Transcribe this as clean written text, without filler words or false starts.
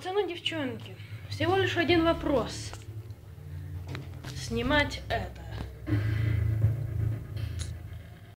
Пацаны, девчонки, всего лишь один вопрос. Снимать это